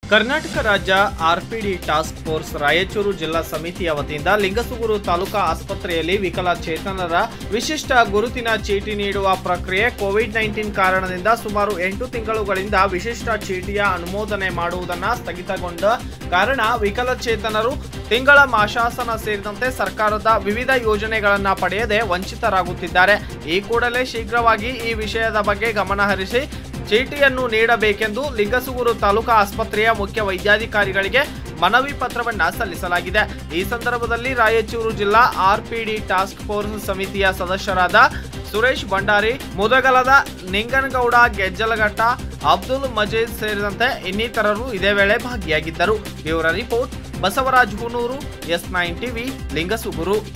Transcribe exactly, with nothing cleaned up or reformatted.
ಕರ್ನಾಟಕ ರಾಜ್ಯ RPD task force Raichur ಜಿಲ್ಲಾ ಸಮಿತಿಯ ವತಿಯಿಂದ ಲಿಂಗಸುಗೂರು ತಾಲೂಕಾ ಆಸ್ಪತ್ರೆಯಲ್ಲಿ ವಿಕಲಚೇತನರ ವಿಶಿಷ್ಟ ಗುರುತಿನ ಚೀಟಿ ನೀಡುವ ಪ್ರಕ್ರಿಯೆ ಕೋವಿಡ್ ನೈನ್ಟೀನ್ ಕಾರಣದಿಂದ ಸುಮಾರು ಎಂಟು ತಿಂಗಳುಗಳಿಂದ ವಿಶಿಷ್ಟ ಚೀಟಿಯ ಅನುಮೋದನೆ ಮಾಡುವುದನ್ನು ಸ್ಥಗಿತಗೊಂಡ ಕಾರಣ ವಿಕಲಚೇತನರು ತಿಂಗಳ ಮಾಶಾಸನ ಸೇರಿದಂತೆ ಸರ್ಕಾರದ ವಿವಿಧ ಯೋಜನೆಗಳನ್ನು ಪಡೆಯದೆ ವಂಚಿತರಾಗುತ್ತಿದ್ದಾರೆ. ಈ ಕೂಡಲೇ ಶೀಘ್ರವಾಗಿ ಈ ವಿಷಯದ ಬಗ್ಗೆ ಗಮನಹರಿಸಿ ಚೀಟಿಯನ್ನು ನೀಡಬೇಕೆಂದು ಲಿಂಗಸುಗೂರು ತಾಲೂಕಾ ಆಸ್ಪತ್ರೆಯ ಮುಖ್ಯ ವೈದ್ಯಾಧಿಕಾರಿಗಳಿಗೆ ಮನವಿ ಪತ್ರವನ್ನು ಸಲ್ಲಿಸಲಾಗಿದೆ. ಈ ಸಂದರ್ಭದಲ್ಲಿ ರಾಯಚೂರು ಜಿಲ್ಲಾ ಆರ್ಪಿಡಿ ಟಾಸ್ಕ್ ಫೋರ್ಸ್ ಸಮಿತಿಯ ಸದಸ್ಯರಾದ ಸುರೇಶ್ ಭಂಡಾರಿ, ಮುದಗಲದ ನಿಂಗನಗೌಡ, ಗೆಜ್ಜಲಘಟ್ಟ, ಅಬ್ದುಲ್ ಮಜೀದ್ ಸೇರಿದಂತೆ ಇನ್ನಿತರರು ಇದೇ ವೇಳೆ ಭಾಗಿಯಾಗಿದ್ದರು. Bureau report, Basavaraj Hunur, S nine TV, Lingasugur.